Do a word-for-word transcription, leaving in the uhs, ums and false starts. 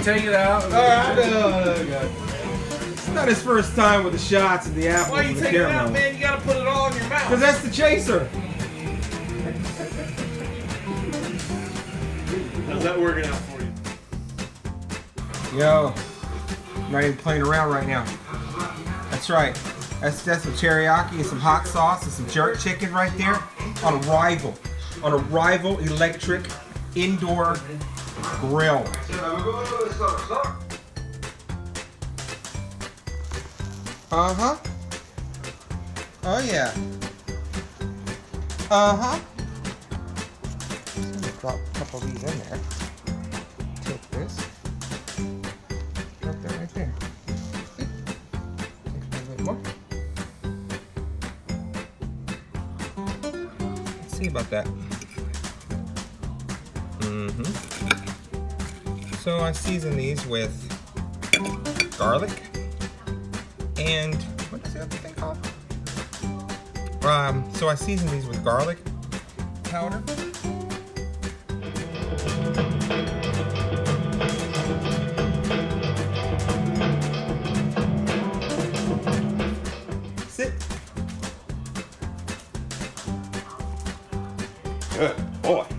take it out. All right, no, no, it's not his first time with the shots of the apples Why you and the take it caramel. out, man? You gotta put it all in your mouth. Because that's the chaser. How's that working out for you? Yo, I'm not even playing around right now. That's right. That's that's some teriyaki and some hot sauce and some jerk chicken right there on a rival, on a rival electric indoor grill. Uh huh. Oh yeah. Uh huh. Drop a couple of these in there. Take this. Drop that right there. Take a little bit more. Let's see about that. Mm-hmm. So I season these with garlic and what is the other thing called? Um, so I season these with garlic powder. Sit. Good boy.